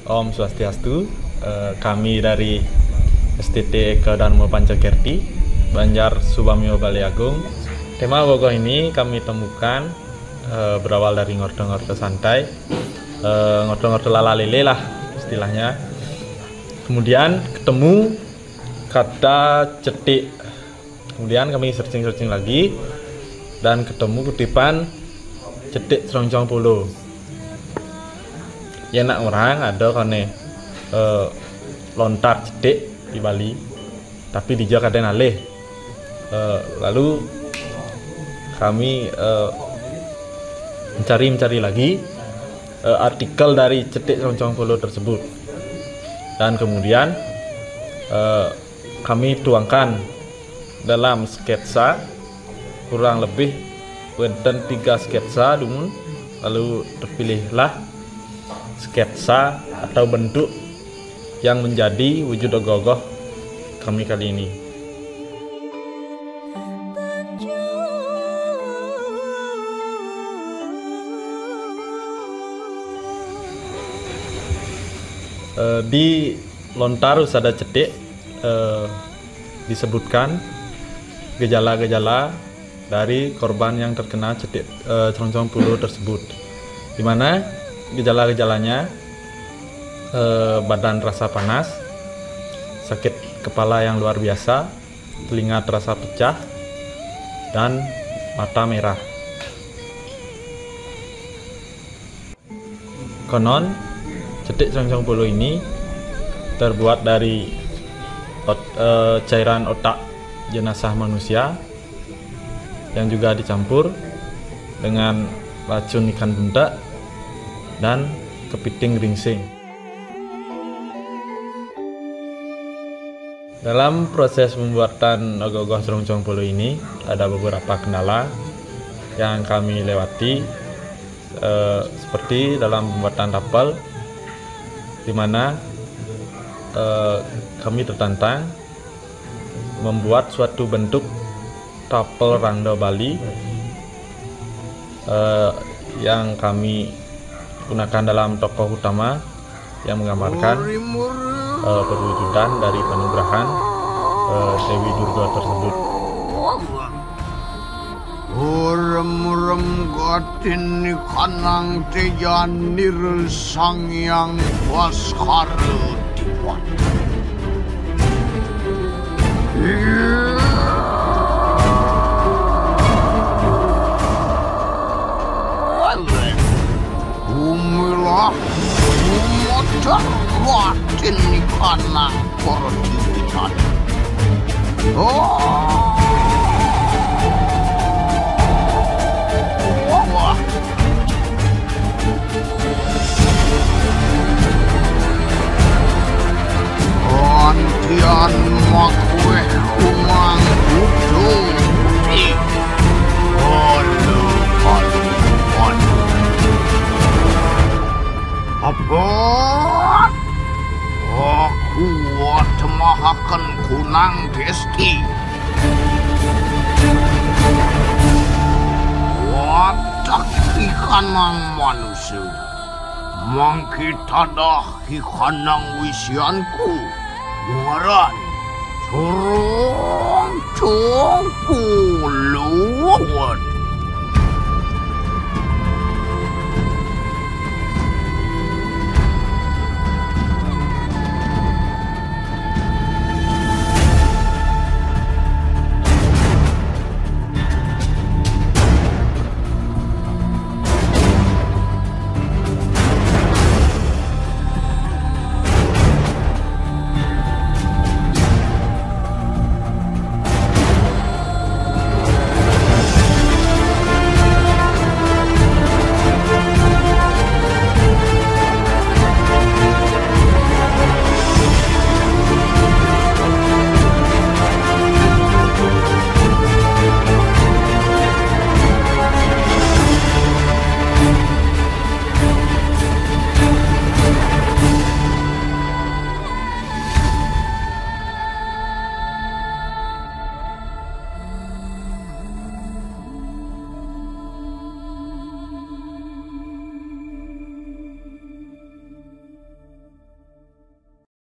Om Swastiastu. Kami dari STT Eka Dharma Pancakerti, Banjar Subamio Baliagung. Tema gogoh ini kami temukan berawal dari ngordo-ngordo santai, ngordo-ngordo lala-lele lah istilahnya. Kemudian ketemu kata cetik. Kemudian kami searching lagi dan ketemu kutipan cetik seroncong puluh. Ya nak orang ada kone lontar cetik di Bali, tapi di Jawa kadang alih. Lalu kami mencari lagi artikel dari cetik seroncong puluh tersebut, dan kemudian kami tuangkan dalam sketsa, kurang lebih wonten 3 sketsa dulu. Lalu terpilihlah sketsa atau bentuk yang menjadi wujud ogoh-ogoh kami kali ini. Di lontar usada cetik disebutkan gejala-gejala dari korban yang terkena cetik seroncong puluh tersebut, di mana gejala-gejalanya badan terasa panas, sakit kepala yang luar biasa, telinga terasa pecah, dan mata merah. Konon cetik seroncong puluh ini terbuat dari cairan otak jenazah manusia yang juga dicampur dengan racun ikan bundak dan kepiting ringsing. Dalam proses pembuatan ogoh-ogoh seroncong puluh ini ada beberapa kendala yang kami lewati, seperti dalam pembuatan tapel, di mana kami tertantang membuat suatu bentuk tapel rando Bali yang kami gunakan dalam tokoh utama yang menggambarkan perwujudan dari panugrahan Dewi Durga tersebut. Urem gatin kanang tejanir sang yang waskara diwan. Umilah umodak gatin kanang kordiwitan. Antian makwe umang ututi Halo kalian apa? Aku temahakan kunang desti watak ikanang manusia mangkitadah ikanang wisianku ngaran seroncong puluh.